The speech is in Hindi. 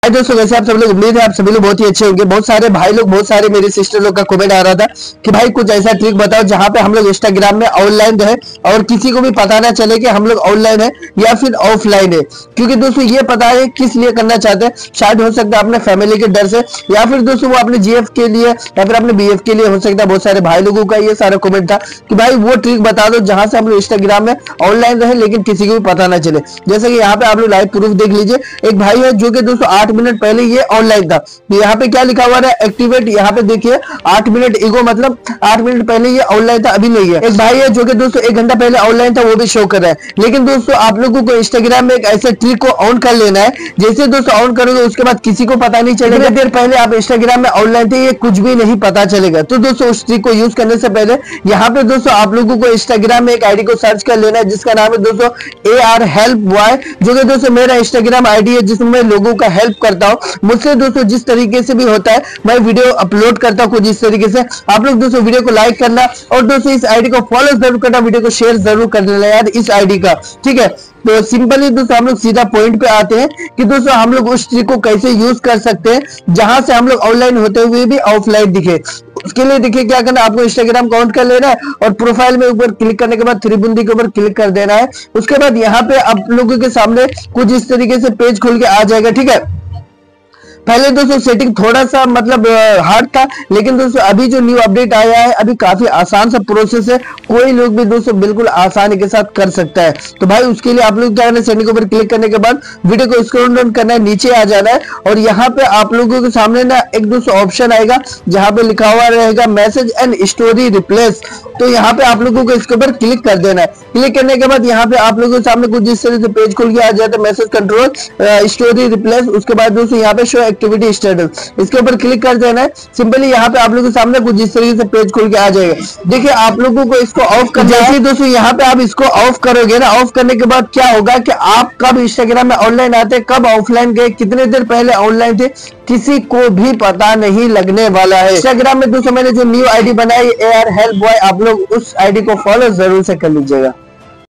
दोस्तों वैसे आप सब लोग, उम्मीद है आप सभी लोग बहुत ही अच्छे होंगे। बहुत सारे भाई लोग, बहुत सारे मेरे सिस्टर लोग का कमेंट आ रहा था कि भाई कुछ ऐसा ट्रिक बताओ जहां पे हम लोग इंस्टाग्राम में ऑनलाइन रहे और किसी को भी पता ना चले कि हम लोग ऑनलाइन है या फिर ऑफलाइन है। क्योंकि दोस्तों ये पता है किस लिए करना चाहते हैं, शायद हो सकता है अपने फैमिली के डर से, या फिर दोस्तों वो अपने जीएफ के लिए या फिर अपने बीएफ के लिए हो सकता है। बहुत सारे भाई लोगों का ये सारा कमेंट था कि भाई वो ट्रिक बता दो जहां से हम लोग इंस्टाग्राम में ऑनलाइन रहे लेकिन किसी को भी पता ना चले। जैसे कि यहाँ पे आप लोग लाइव प्रूफ देख लीजिए, एक भाई है जो कि दोस्तों 8 मिनट पहले ये ऑनलाइन था। तो यहाँ पे क्या लिखा हुआ है, एक्टिवेट। यहाँ पे देखिए 8 मिनट ईगो, मतलब 8 मिनट पहले ये ऑनलाइन था, अभी नहीं है। एक भाई है जो कि दोस्तों 1 घंटा पहले ऑनलाइन था, वो भी शो कर रहा है। लेकिन दोस्तों आप लोगों को इंस्टाग्राम में एक ऐसे ट्रिक को ऑन कर लेना है, जैसे दोस्तों ऑन करोगे उसके बाद किसी को पता नहीं चलेगा देर पहले आप इंस्टाग्राम में ऑनलाइन थे, ये कुछ भी नहीं पता चलेगा। तो दोस्तों उस ट्रिक को यूज करने से पहले यहाँ पे दोस्तों आप लोगों को इंस्टाग्राम में एक आईडी को सर्च कर लेना है जिसका नाम है दोस्तों AR हेल्प बॉय, जो कि दोस्तों मेरा इंस्टाग्राम आईडी है जिसमें मैं लोगों का हेल्प करता हूँ। मुझसे दोस्तों जिस तरीके से भी होता है मैं वीडियो अपलोड करता हूँ कुछ इस तरीके से। आप लोग दोस्तों वीडियो को लाइक करना और दोस्तों इस आईडी को फॉलो जरूर करना, वीडियो को शेयर जरूर कर देना यार इस आईडी का, ठीक है। तो सिंपली दोस्तों हम लोग सीधा पॉइंट पे आते हैं कि दोस्तों हम लोग उस ट्रिक को कैसे यूज कर सकते हैं जहां से हम लोग ऑनलाइन होते हुए भी ऑफलाइन दिखे। उसके लिए देखिए क्या करना है, आपको इंस्टाग्राम काउंट कर लेना है और प्रोफाइल में ऊपर क्लिक करने के बाद 3 बूंदी के ऊपर क्लिक कर देना है। उसके बाद यहाँ पे आप लोगों के सामने कुछ इस तरीके से पेज खुल के आ जाएगा, ठीक है। पहले दोस्तों सेटिंग थोड़ा सा मतलब हार्ड था, लेकिन दोस्तों अभी जो न्यू अपडेट आया है अभी काफी आसान सा प्रोसेस है, कोई लोग भी दोस्तों बिल्कुल आसानी के साथ कर सकता है। तो भाई उसके लिए आप लोग क्या करना है, सेटिंग के ऊपर क्लिक करने के बाद वीडियो को स्क्रॉल डाउन करना है, नीचे आ जाना है और यहाँ पे आप लोगों के सामने ना एक दोस्तों ऑप्शन आएगा जहां पे लिखा हुआ रहेगा मैसेज एंड स्टोरी रिप्लेस। तो यहाँ पे आप लोगों को इसके ऊपर क्लिक कर देना है। क्लिक करने के बाद यहाँ पे आप लोगों के सामने कुछ इस तरह से पेज खुल के आ जाता है, मैसेज कंट्रोल स्टोरी रिप्लेस। उसके बाद दोस्तों यहाँ पे शो एक्टिविटी स्टेटस, इसके ऊपर क्लिक कर देना है। सिंपली यहाँ पे आप लोगों के सामने कुछ इस तरीके से पेज खुल के आ जाएगा। देखिए आप लोगों को इसको ऑफ कर जैसे दोस्तों यहाँ पे आप इसको ऑफ करोगे ना, ऑफ करने के बाद क्या होगा कि आप कब इंस्टाग्राम में ऑनलाइन आते, कब ऑफलाइन गए, कितने देर पहले ऑनलाइन थे, किसी को भी पता नहीं लगने वाला है। इंस्टाग्राम में दोस्तों मैंने जो न्यू आईडी बनाई AR हेल्प बॉय, आप लोग उस आईडी को फॉलो जरूर से कर लीजिएगा।